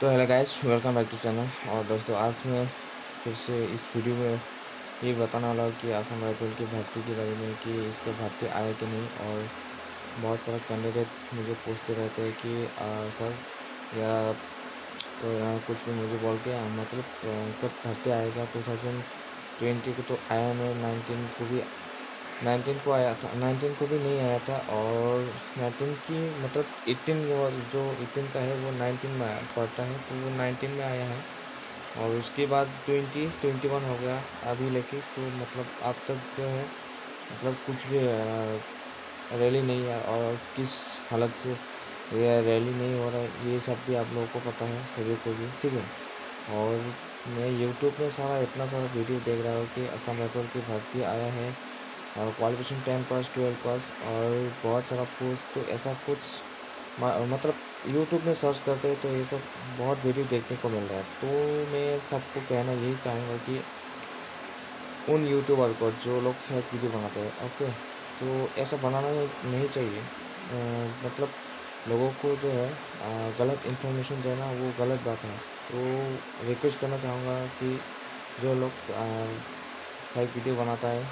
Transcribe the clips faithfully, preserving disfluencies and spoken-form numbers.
तो hello guys, welcome back to channel. और दोस्तों, आज मैं फिर से इस वीडियो में ये बताने वाला हूँ कि असम राइफल की भर्ती के बारे में, कि इसका भर्ती आया कि नहीं। और बहुत सारा कैंडिडेट मुझे पूछते रहते हैं कि आ, सर या तो यहाँ कुछ भी मुझे बोल के आ, मतलब आ, कब भर्ती आएगा। टू थाउजेंड ट्वेंटी को तो आया नहीं, नाइनटीन को भी नाइनटीन को आया था, नाइनटीन को भी नहीं आया था। और नाइनटीन की मतलब एटीन, और जो एटीन का है वो नाइनटीन में आया पड़ता है, तो वो नाइनटीन में आया है। और उसके बाद ट्वेंटी ट्वेंटी वन हो गया अभी लेके, तो मतलब अब तक जो है मतलब कुछ भी रैली नहीं है। और किस हालत से ये रैली नहीं हो रहा है, ये सब भी आप लोगों को पता है, सभी को भी, ठीक है। और मैं यूट्यूब में सारा इतना सारा वीडियो देख रहा हूँ कि असम राइफल की भर्ती आया है, और qualification ten pass twelve pass और बहुत सारा पोस्ट। तो ऐसा कुछ मतलब यूट्यूब में सर्च करते हैं तो ये सब बहुत वीडियो देखने को मिल रहा है। तो मैं सबको कहना यही चाहूँगा कि उन यूट्यूबर को जो लोग फेक वीडियो बनाते हैं, ओके, तो ऐसा बनाना नहीं चाहिए। आ, मतलब लोगों को जो है आ, गलत इन्फॉर्मेशन देना वो गलत बात है। तो रिक्वेस्ट करना चाहूँगा कि जो लोग फेक वीडियो बनाता है,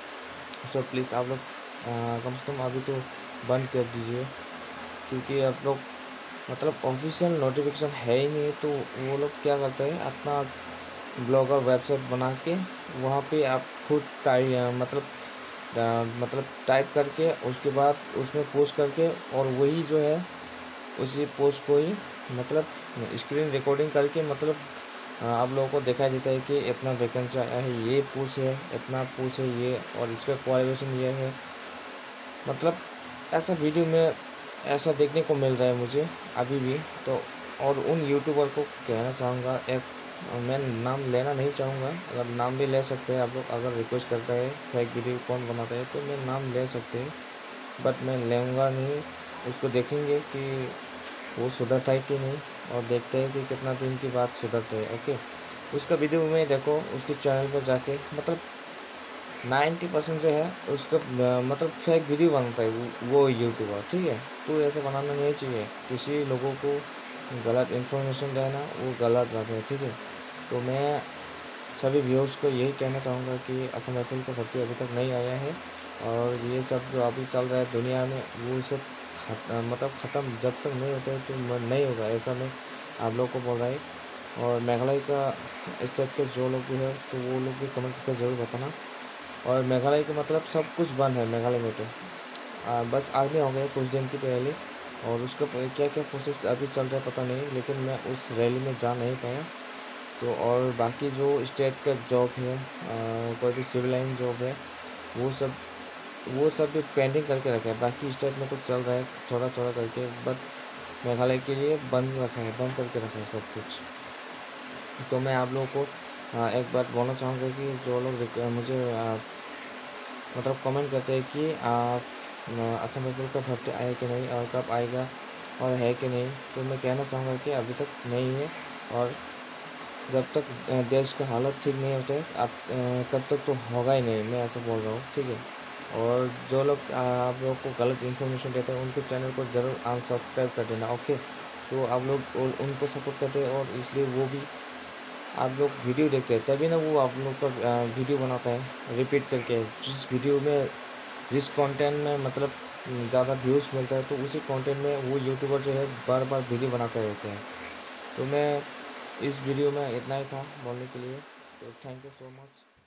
सो प्लीज़ आप लोग कम से कम अभी तो बंद कर दीजिए, क्योंकि आप लोग मतलब ऑफिशियल नोटिफिकेशन है ही नहीं। तो वो लोग क्या करते हैं, अपना ब्लॉग और वेबसाइट बना के वहाँ पे आप खुद टाइप मतलब आ, मतलब टाइप करके उसके बाद उसमें पोस्ट करके, और वही जो है उसी पोस्ट को ही मतलब स्क्रीन रिकॉर्डिंग करके मतलब आप लोगों को दिखाई देता है कि इतना वैकेंसी आया है, ये पूछ है, इतना पूछ है ये, और इसका क्वालिफिकेशन ये है। मतलब ऐसा वीडियो में ऐसा देखने को मिल रहा है मुझे अभी भी। तो और उन यूट्यूबर को कहना चाहूँगा, एक मैं नाम लेना नहीं चाहूँगा, अगर नाम भी ले सकते हैं आप लोग, अगर रिक्वेस्ट करता है फेक वीडियो कौन बनाता है तो मैं नाम ले सकते हैं, बट मैं लेऊँगा नहीं। उसको देखेंगे कि वो सुधरता है कि नहीं, और देखते हैं कि कितना दिन के बाद सुधरते हैं, ओके। उसका वीडियो में देखो, उसके चैनल पर जाके मतलब नाइन्टी परसेंट जो है उसका मतलब फेक वीडियो बनता है वो, वो यूट्यूबर, ठीक है। तो ऐसे बनाना नहीं चाहिए, किसी लोगों को गलत इन्फॉर्मेशन देना वो गलत बात है, ठीक है। तो मैं सभी व्यूअर्स को यही कहना चाहूँगा कि असम राइफल का भर्ती अभी तक नहीं आया है, और ये सब जो अभी चल रहा है दुनिया में वो सब खत, मतलब ख़त्म जब तक नहीं होता है तो नहीं होगा, ऐसा मैं आप लोग को बोल रहा है। और मेघालय का स्टेट के जो लोग भी है तो वो लोग भी कमेंट करके ज़रूर बताना। और मेघालय का मतलब सब कुछ बंद है मेघालय में, तो आ, बस आर्मी हो गया कुछ दिन की पहले, और उसका क्या क्या प्रोसेस अभी चल रहा है पता नहीं, लेकिन मैं उस रैली में जा नहीं पाया। तो और बाकी जो स्टेट का जॉब है, कोई भी सिविल लाइन जॉब है, वो सब वो सब भी पेंडिंग करके रखा है। बाकी स्टेट में तो चल रहा है थोड़ा थोड़ा करके, बट मेघालय के लिए बंद रखा है, बंद करके रखा है सब कुछ। तो मैं आप लोगों को आ, एक बात बोलना चाहूँगा कि जो लोग मुझे आ, मतलब कमेंट करते हैं कि आप असम राइफल का भर्ती आया कि नहीं, और कब आएगा, और है कि नहीं, तो मैं कहना चाहूँगा कि अभी तक नहीं है। और जब तक देश का हालत ठीक नहीं होता है आप तब तक तो होगा ही नहीं, मैं ऐसा बोल रहा हूँ, ठीक है। और जो लोग आप लोगों को गलत इन्फॉर्मेशन देते हैं उनके चैनल को ज़रूर अनसब्सक्राइब कर देना, ओके। तो आप लोग उनको सपोर्ट करते हैं, और इसलिए वो भी आप लोग वीडियो देखते हैं, तभी ना वो आप लोग का वीडियो बनाता है रिपीट करके। जिस वीडियो में जिस कंटेंट में मतलब ज़्यादा व्यूज़ मिलता है, तो उसी कंटेंट में वो यूट्यूबर जो है बार बार वीडियो बनाते रहते हैं। तो मैं इस वीडियो में इतना ही था बोलने के लिए, तो थैंक यू सो मच।